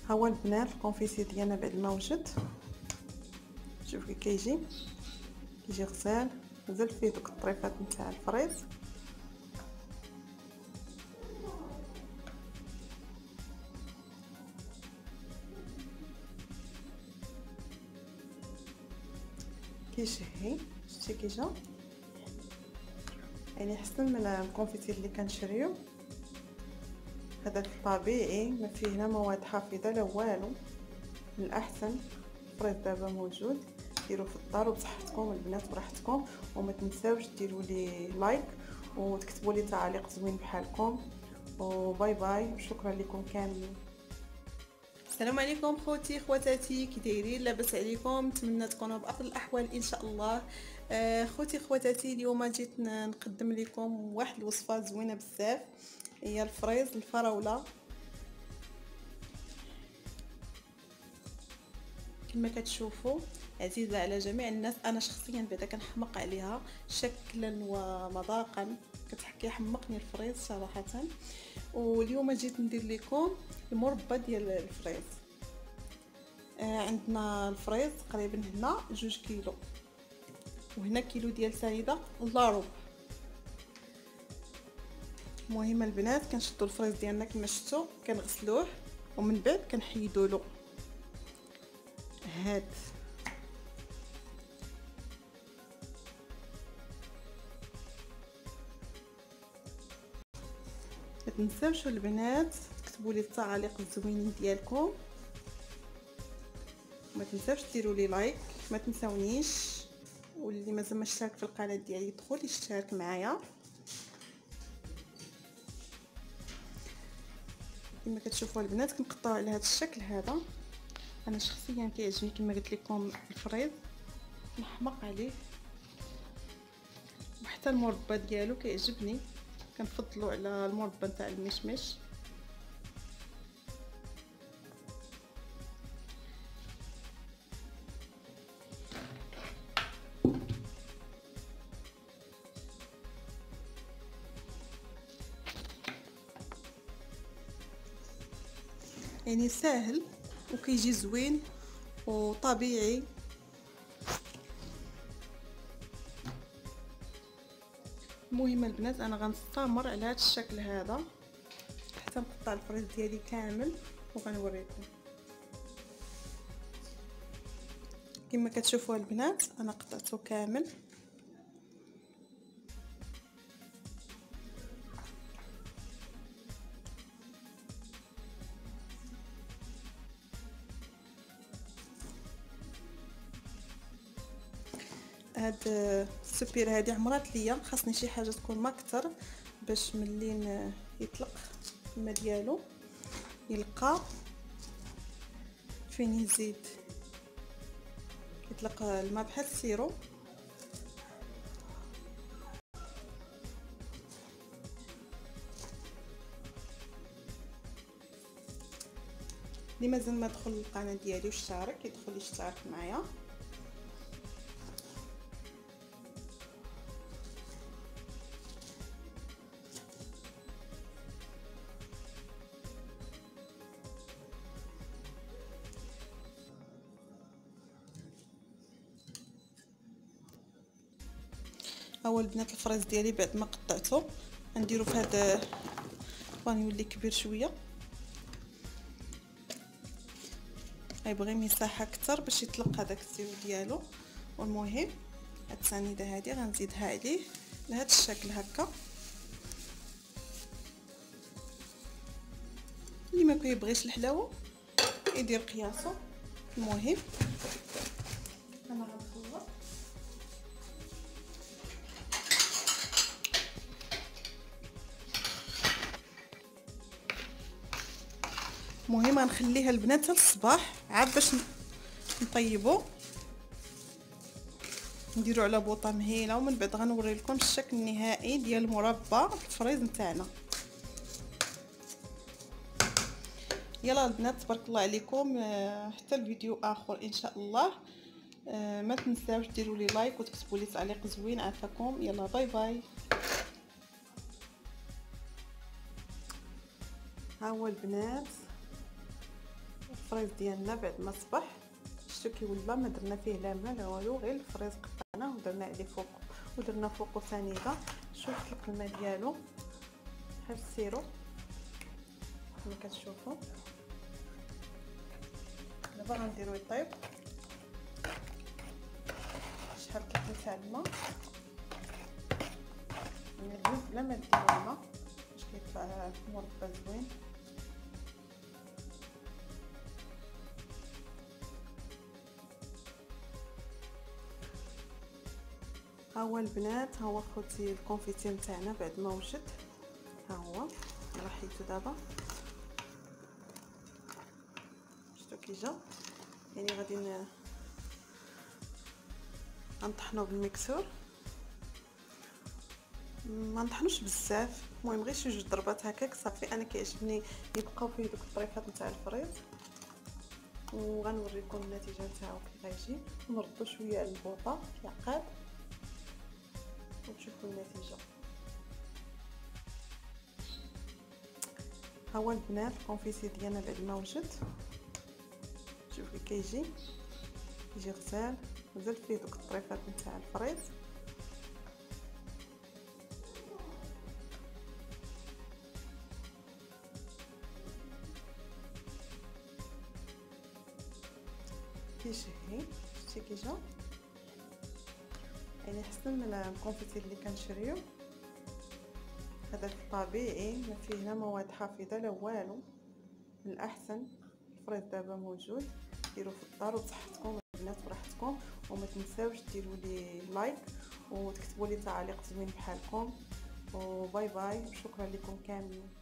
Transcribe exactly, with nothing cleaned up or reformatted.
ها هو البنات الكونفيسي ديالنا بعد ما وجد. شوف كي كيجي كيجي غزال غزال فيه دوك الطريفات نتاع الفريز. كيشهي شتي كي جا يعني احسن من الكونفيتير اللي كنشريو. هذاك طبيعي ما فيه لا مواد حافظه لا والو، من الاحسن الفريز دابا موجود. ديروه في الدار وبصحتكم البنات براحتكم، وما تنساوش ديروا لي لايك وتكتبوا لي تعاليق زوين بحالكم. وباي باي وشكرا لكم كاملين. السلام عليكم خوتي خواتاتي، كي دايرين؟ لاباس عليكم؟ نتمنى تكونوا بافضل الاحوال ان شاء الله. آه خوتي خواتاتي، اليوم جيت نقدم لكم واحد الوصفه زوينه بزاف، هي الفريز الفراوله. كما كتشوفوا عزيزه على جميع الناس، انا شخصيا بعدا كنحمق عليها شكلا ومذاقا، كيحمقني الفريز صراحه. واليوم جيت ندير لكم المربى ديال الفريز. آه عندنا الفريز تقريبا هنا جوج كيلو، وهنا كيلو ديال سنيده الا ربع. المهم البنات كنشدوا الفريز ديالنا كما شفتوا، كنغسلوه ومن بعد كنحيدوا له هاد ما تنساوش البنات تكتبوا لي التعاليق الزوينين ديالكم، ما تنساوش ديروا لي لايك، ما تنساونيش. واللي مازال ما اشترك في القناه ديالي يدخل يشترك معايا. كما كتشوفوا البنات كنقطعوا على هذا الشكل هذا. انا شخصيا كيعجبني كما قلت لكم الفريز، نحمق عليه، وحتى المربى ديالو كيعجبني، كنفضلوا على المربى نتاع المشمش. يعني ساهل وكيجي زوين وطبيعي. المهم البنات انا غنستمر على هذا الشكل هذا حتى نقطع الفريز ديالي كامل وغنوريكم. كما كتشوفوا البنات انا قطعته كامل. هاد السبيره هادي عمرات ليا، خاصني شي حاجه تكون ما اكثر باش ملي يطلق الماء ديالو يلقى فين يزيد، يطلق الماء بحال السيرو. اللي مازال ما دخل القناه ديالي واشترك يدخل يشترك معايا. هو البنات الفريز ديالي بعد ما قطعته نديرو في هذا بان يولي كبير شويه، غيبغي مساحه اكثر باش يطلق هذاك السيرو ديالو. والمهم هاد السنيده هذه غنزيدها عليه بهذا الشكل هكا. اللي ما كيبغيش الحلاوه يدير قياسه. المهم انا غنخلط المهم غنخليها البنات حتى الصباح عاد باش نطيبو، نديرو على بوطه مهيله، ومن بعد غنوري لكم الشكل النهائي ديال مربى الفريز نتاعنا. يلا البنات تبارك الله عليكم، حتى الفيديو اخر ان شاء الله. ما تنساوش ديروا لي لايك وتكتبوا لي تعليق زوين. عافاكم، يلا باي باي. ها هو البنات الفريز ديالنا بعد ما صبح شتو كي ولا ما درنا فيه لا ماء لا والو، غير الفريز قطعناه ودرنا عليه فوق ودرنا فوقو سنيده. شوف طلق الماء ديالو بحال السيرو كما كتشوفوا. دابا غنديرو يطيب شحال كيف تاع الماء، نزيد بلا ما نديرو الماء باش كيطلع مربى زوين. ها هو البنات، ها هو خوتي الكونفيتير نتاعنا بعد ما وجد، ها هو رحيتو دابا شفتو كي جا. يعني غادي نطحنوه بالميكسور، ما نطحنوش بزاف، المهم غير شي جوج ضربات هكاك صافي. انا كيعجبني يبقاو فيه دوك الطريفات نتاع الفريز، وغنوريكم النتيجه نتاعو كي غيجي. نردو شويه البوطه يعقاد وتشوفوا النتيجه. ها هو البنات الكونفيسي ديالنا بعد ما وجد، شوفوا كي كيجي يجي غزال، مازال فيه دوك الطريفات نتاع الفريز. كيشهي شتي كي جا، يعني احسن من الكونفيتير اللي كنشريو. هذاك طبيعي ما فيه لا مواد حافظه لا والو، من الاحسن. الفريز دابا موجود، ديروا في الدار وصحتكم البنات براحتكم. وما تنساوش ديروا لي لايك وتكتبوا لي تعاليق زوين بحالكم. وباي باي، وشكرا لكم كاملين.